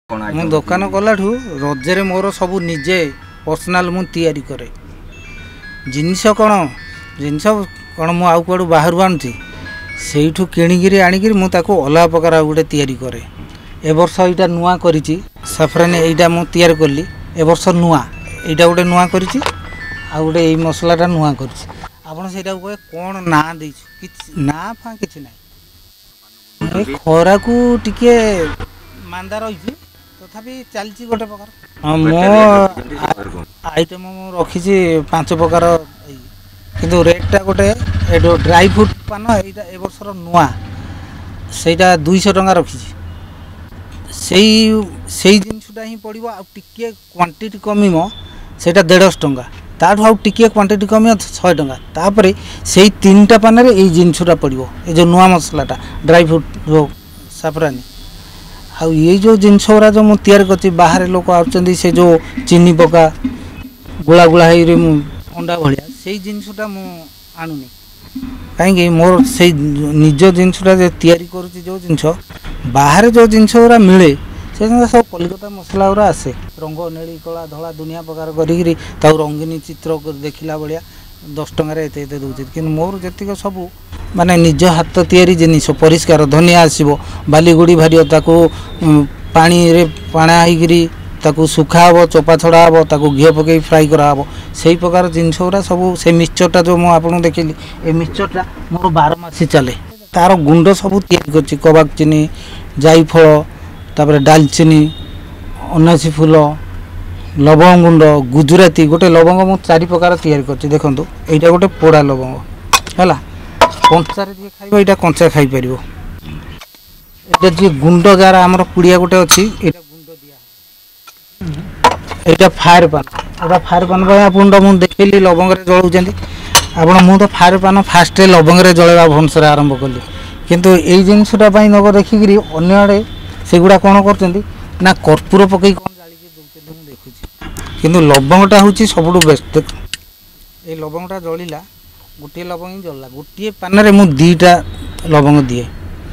मु दुकान कलाठू रजरे मोर सब निजे पर्सनाल मु तैयारी करे जिनस कौन जिनस कौन मु आउ कुआड़ू बाहर आणुची सेठू किणिकी आणिकी मुझे अलग प्रकार गोटे तैयारी करे। ए वर्ष यहाँ नुआ करी साफरान यहाँ मु तैयारी कली ए वर्ष नुआ यहाँ गोटे नुआ करी आ गोटे यही मसलाटा नुआ कर कहे कौन ना दे ना फा कि ना खरा को टिके मांदा रही तथापि चलती गोटे प्रकार मो आइटम रखी 5 प्रकार किंतु रेटा गोटे ड्राई फ्रूट पान यहाँ ए वर्षर नुआ से 200 टंका रखी से जिनसा ही पड़ो आए क्वांटिटी कमिम से 150 टंका ताठू आउ टिके क्वांटिटी कमी 100 टंका तापर से 3टा पान ये जिनसा पड़ो ये जो नुआ मसलाटा ड्राई फ्रूट जो साफरानी आउ ये जो जिनस गुरा जो मुझे तैयार कर बाहर लोक आउट से जो चीनी पका गुला गुला अंडा भाया से जिनसा मुणुनी कहीं मोर से निज जिनसा तैयारी करुँच जो जिनस बाहर जो जिनस गुरा मिले से सब कलिकता मसला गुरा आसे रंग नेली कला धला दुनिया प्रकार करी रंगीनी चित्र देखला भाया 10 टंकार एत दूसरे कि मोर जी सब माने निज हाथ तैयारी जिनिस परिष्कार धनिया आसो बालीगुड़ी भारी ताको पानी रे पाणा होकर सुखा हे चोपा छड़ा हे ताको घी पकई फ्राई कराब से प्रकार जिनस गुरा सब से मिक्सचरटा जो मुझे देखली ए मिक्सचरटा मोर 12 मासी चले तार गुंड सब तैयारी कर कबाक चीनी जाईफल तापर डालचीनी अनासी फूल लवंग गुंड गुजराती गोटे लवंग मु 4 प्रकार तैयारी कर देखूँ यहाँ गोटे पोड़ा लवंग है कंचा जी खाइब यहाँ कंचा खाई पार ये जी गुंड जार आमर पुड़िया गोटे अच्छी यहाँ गुंड दिया यहाँ फायर पान आप देखली लवंग जलाऊँ आप मुझे फायर पान फास्ट लवंग जलवा भनसर आरंभ कली किंतु यही जिनसा नग देखिकी अन्न आड़े से गुड़ा कौन कर कर्पूर पकई कौन जालिकी दौरान देखुची किंतु लवंगटा हूँ सब बेस्ट देख ये लवंगटा जलिला गोटे लवंग ही जल्ला गोटे पान मु 2टा लवंग दिए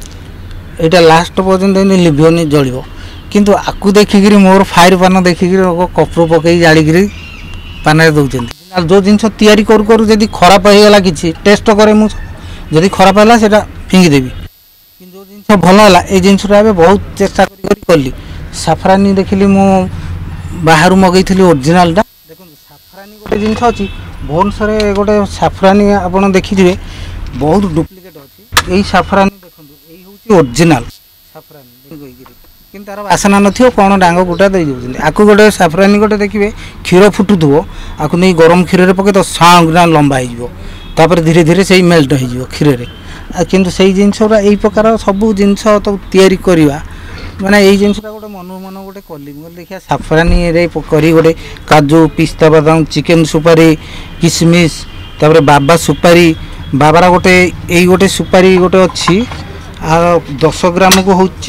यहाँ लास्ट पर्यंत लिभनी जल किंतु आकु देखिकी मोर फायर पान देखिकी कपूर पकई जालिकी पान दौरान जो जिनस तैयारी करू करू जदि खराब होगला कि टेस्ट करे मुझे खराब है से फिंगिदेवी कि जो जिनस भल है ये जिनसा बहुत चेष्टा कली साफरानी देखिली मु बाहर मगई ओरिजिनालटा देखो साफरानी गोटे जिनस अच्छी भुवनेश्वर गोटे साफरानी आप देखिए बहुत डुप्लिकेट अच्छी यही साफरानी देखो यही हूँ ओरिजिनाल साफरानी कि तार बासना न कौन डांग गुटा दे आपको गोटे साफरानी गोटे देखिए क्षीर फुटुव आपको नहीं गरम क्षीर में पकड़ तो साँगना लंबा होपर धीरे धीरे से मेल्ट हो क्षीर में किंतु से जिनसा यही प्रकार सब जिनस तो तैयारी करवा माने यही जिनसा गोटे मन मन गोटे कली देखिए साफरानी रे करी गोटे काजू पिस्ता बादाम चिकेन सुपारी किसमिश तापर बाबा सुपारी बाबारा गोटे यही गोटे सुपारी गोटे अच्छी 10 ग्राम को हूँ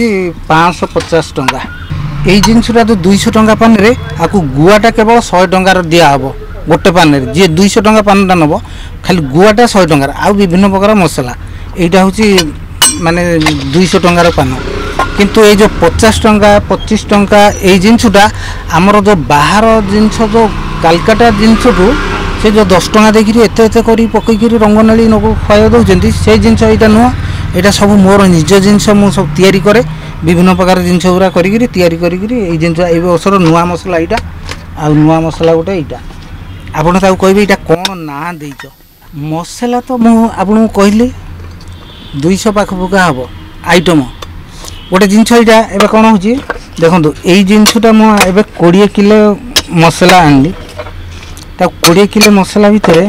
550 टंका यही जिनसा जो 200 टंका पान रे आपको गुआटा केवल 100 टंकार दिहब गोटे पान जी 200 टंका पानटा नब खाली गुआटा 100 टंकार आ विभिन्न प्रकार मसला यहाँ हूँ माने 200 टंकार पान किंतु ये जो 50 टंका 25 टंका ये जिनसा आमर जो बाहर जिनस जो कालकाटा जिनसू से जो 10 टंका देखिए एत एत कर पकईक रंग नेली नक खुआ दौरान से जिनस यहाँ नुह यहाँ सब मोर निज जिनस मुझ सब तैयारी करे विभिन्न प्रकार जिनस गुरा करी तैयारी करी जिनस ए वर्षर नुआ मसला यहाँ आ नुआ मसला गोटे यहाँ आपड़ कहे यहाँ कौन ना देच मसला तो मुझे कहली 200 पाखपुका हम आइटम गोटे जिनस यहाँ एवं कौन हो देखो यही जिनसा मुझे 20 किलो मसला आनली 20 किलो मसला भितर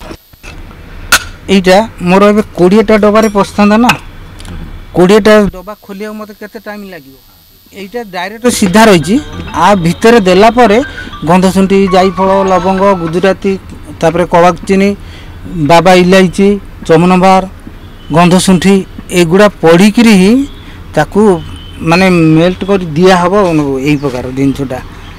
यहाँ मोर ए 20टा डबारे पशा ना 20टा डबा खोलिया मत के टाइम लगे यहाँ डायरेक्ट सीधा रही आ भितर देलापर गंधशुंठी जाईफल लवंग गुजराती तापर कबाक चीनी बाबा इलायची चमनबार गंधशुंठी एगुड़ा पड़ीकि ही ताकू माने मेल्ट कर दिया हम यही प्रकार जिनसा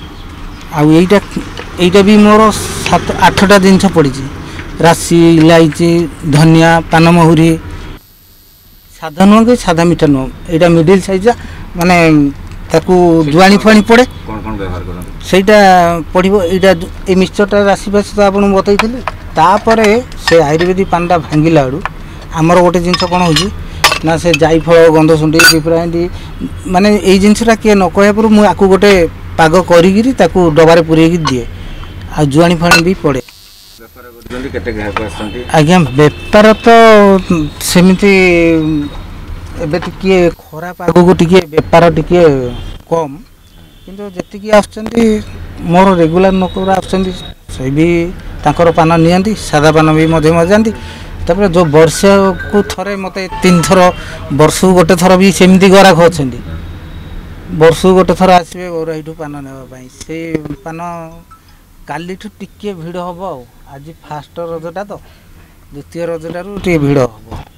आईटा भी मोर 7-8टा जिनस पड़ी राशि इलायची धनिया पानमहुरी साधा नुह कि साधा मीठा नुह यहाँ मिडिल साइज माने ତାକୁ ଜୁଆଣି ଫୁଆଣି ପଡ଼େ କ'ଣ କ'ଣ ବ୍ୟବହାର କରନ୍ତି? ସେଇଟା ପଡ଼ିବ। ଏଇଟା ଏଇ ମିକ୍ସଚରଟା ରାଶି ଫାଶି ତ ଆପଣଙ୍କୁ ବତେଇଥିଲି। ତାପରେ ସେ ଆୟୁର୍ବେଦିକ ପାନଟା ଭାଙ୍ଗିଲା ବେଳୁ ଆମର ଗୋଟେ ଜିନିଷ କ'ଣ ହେଉଛି ନା ସେ ଜାଇଫଳ ଗନ୍ଧସୁଣ୍ଡି ପିପରାଣ୍ଡି ମାନେ ଏଇ ଜିନିଷଟା କିଏ ନ କହିବା ପୂର୍ବରୁ ମୁଁ ଆକୁ ଗୋଟେ ପାଗ କରିକିରି ତାକୁ ଡବାରେ ପୁରେଇକି ଦିଏ। ଆଉ ଜୁଆଣି ଫାଣି ବି ପଡ଼େ। ବେପାର କରୁଛନ୍ତି, କେତେ ଗ୍ରାହକ ଆସୁଛନ୍ତି? ଆଜ୍ଞା ବେପାର ତ ସେମିତି ଏବେ ଟିକିଏ ଖରା ପାଗକୁ ଟିକିଏ ବେପାର ଟିକିଏ କମ୍, କିନ୍ତୁ ଯେତିକି ଆସୁଛନ୍ତି ମୋର ରେଗୁଲାର ଲୋକଗୁରା ଆସୁଛନ୍ତି ସେ ବି ତାଙ୍କର ପାନ ନିଅନ୍ତି, ସାଧା ପାନ ବି ମଧ୍ୟ ମଜାନ୍ତି। ତାପରେ ଯେଉଁ ବର୍ଷକୁ ଥରେ ମୋତେ 3 ଥର ବର୍ଷକୁ ଗୋଟେ ଥର ବି ସେମିତି ଗରାଖ ଅଛନ୍ତି, ବର୍ଷକୁ ଗୋଟେ ଥର ଆସିବେ ଗୌରାଇଠୁ ପାନ ନେବା ପାଇଁ। ସେ ପାନ କାଲିଠୁ ଟିକିଏ ଭିଡ଼ ହେବ। ଆଉ ଆଜି ଫାଷ୍ଟ ରଜଟା ତ, ଦ୍ୱିତୀୟ ରଜଟାରୁ ଟିକେ ଭିଡ଼ ହେବ।